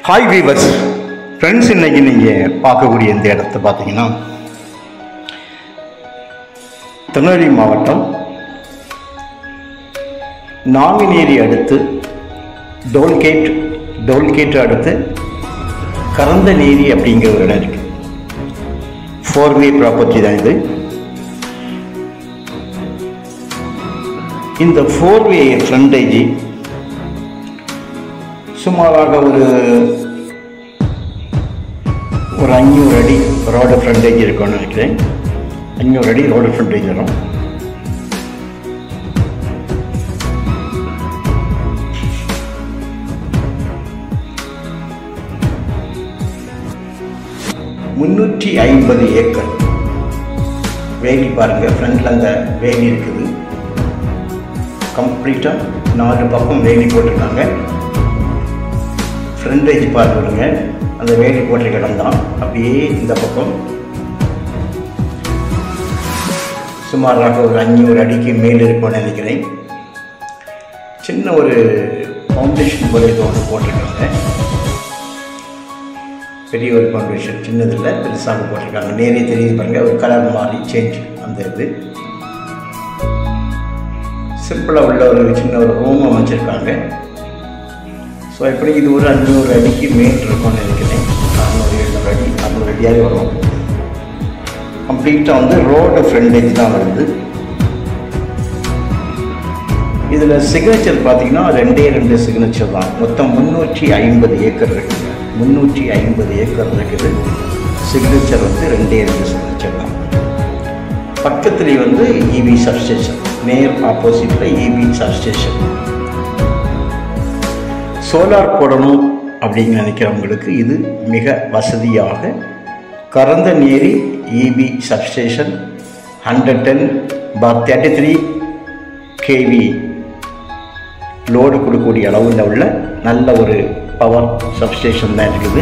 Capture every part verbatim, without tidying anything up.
Hi viewers friends, இன்னைக்கு நீங்கள் பார்க்கக்கூடிய இந்த இடத்த பார்த்தீங்கன்னா திருநெல்வேலி மாவட்டம் நாங்குநேரி அடுத்து டோல்கேட் டோல்கேட் அடுத்து கரந்தநேரி அப்படிங்கிற ஒரு இடம் இருக்குது. ஃபோர் வே ப்ராப்பர்ட்டி தான் இது. இந்த ஃபோர் வே ஃப்ரண்டேஜ் சுமாராக ஒரு ஒரு அஞ்சூறு அடி ரோடு ஃப்ரண்டேஜ் இருக்கும்னு நினைக்கிறேன். அஞ்சூறு அடி ரோடு ஃப்ரண்டேஜ் வரும். முன்னூற்றி ஐம்பது ஏக்கர் வேலி பாருங்கள். ஃப்ரண்டில் அந்த வேலி இருக்குது. கம்ப்ளீட்டாக நாலு பக்கம் வேலி போட்டிருக்காங்க. ஃப்ரண்டேஜ் பார்த்துடுங்க, அந்த வேலி போட்ட இடம் தான். அப்படியே இந்த பக்கம் சுமாராக ஒரு அஞ்சூறு அடிக்கு மேல் இருக்கும்னு நினைக்கிறேன். சின்ன ஒரு ஃபவுண்டேஷன் போல இது ஒன்று போட்டிருக்காங்க. பெரிய ஒரு ஃபவுண்டேஷன், சின்னதில்லை, பெருசாக போட்டிருக்காங்க. நேரே தெரியுது பாருங்கள், ஒரு கலர் மாறி சேஞ்ச் அந்த இது. சிம்பிளாக உள்ள ஒரு சின்ன ஒரு ரூம் அமைச்சிருக்காங்க. ஸோ எப்படி இது ஒரு அஞ்சூறு அடிக்கு மேல் இருக்கும்னு நினைக்கிறேன். அறுநூறு எழுநூறு அடி அறுநூறு அடியாக வரும். கம்ப்ளீட்டாக வந்து ரோடு ஃப்ரண்டேஜ் தான் வருது. இதில் சிக்னேச்சர் பார்த்தீங்கன்னா ரெண்டே ரெண்டு சிக்னேச்சர் தான். மொத்தம் முந்நூற்றி ஐம்பது ஏக்கர் இருக்குங்க. முந்நூற்றி ஐம்பது ஏக்கர் இருக்குது. சிக்னேச்சர் வந்து ரெண்டே ரெண்டு சிக்னேச்சர் தான். பக்கத்துலேயே வந்து இபி சப்ஸ்டேஷன், நேர் ஆப்போசிட்டில் இபி சப்ஸ்டேஷன். சோலார் போடணும் அப்படின்னு நினைக்கிறவங்களுக்கு இது மிக வசதியாக Karanthaneri EB substation hundred ten by thirty three KV load கொடுக்கக்கூடிய அளவில் உள்ள நல்ல ஒரு பவர் சப்ஸ்டேஷன் தான் இருக்குது.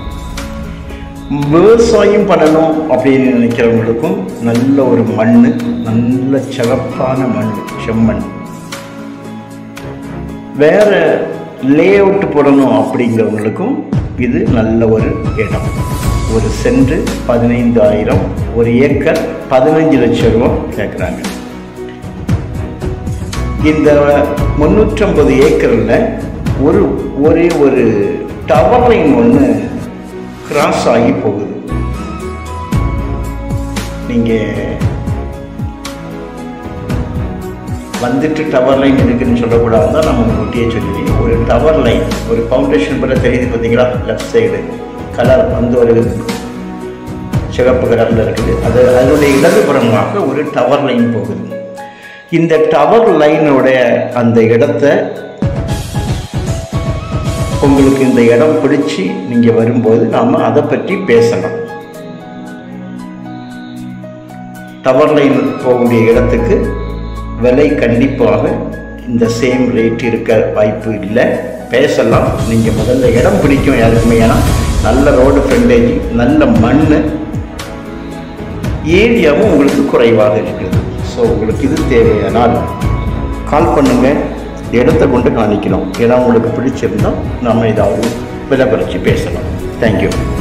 விவசாயம் பண்ணணும் அப்படின்னு நினைக்கிறவங்களுக்கும் நல்ல ஒரு மண், நல்ல சிறப்பான மண், செம்மண். வேறு லே அவுட் போடணும் அப்படிங்கிறவங்களுக்கும் இது நல்ல ஒரு இடம். ஒரு சென்ட் பதினைந்தாயிரம், ஒரு ஏக்கர் பதினஞ்சு லட்சம் ரூபா கேட்குறாங்க. இந்த முந்நூற்றம்பது ஏக்கரில் ஒரு ஒரே ஒரு டவர் லைன் ஒன்று கிராஸ் ஆகி போகுது. நீங்கள் வந்துட்டு டவர் லைன் இருக்குதுன்னு சொல்லக்கூடாது தான் நம்ம முட்டியே சொல்லி. ஒரு டவர் லைன், ஒரு ஃபவுண்டேஷன் போல தெரியுது பார்த்தீங்களா, லெஃப்ட் சைடு கலர் வந்து ஒரு சிவப்பு கலரில் இருக்குது. அது அதனுடைய இடதுபுறமாக ஒரு டவர் லைன் போகுது. இந்த டவர் லைனுடைய அந்த இடத்த உங்களுக்கு இந்த இடம் பிடிச்சி நீங்கள் வரும்போது நாம் அதை பற்றி பேசலாம். டவர் லைன் போகக்கூடிய இடத்துக்கு விலை கண்டிப்பாக இந்த சேம் ரேட் இருக்க வாய்ப்பு இல்லை. பேசலாம். நீங்கள் முதல்ல இடம் பிடிக்கும் யாருக்குமே. ஏன்னா நல்ல ரோடு ஃப்ரண்டேஜ், நல்ல மண், ஏரியாவும் உங்களுக்கு குறைவாக இருக்குது. ஸோ உங்களுக்கு இது தேவையானால் கால் பண்ணுங்கள். இடத்தை கொண்டு காணிக்கணும். இடம் உங்களுக்கு பிடிச்சிருந்தால் நம்ம ஏதாவது விலை பறித்து பேசலாம். தேங்க்யூ.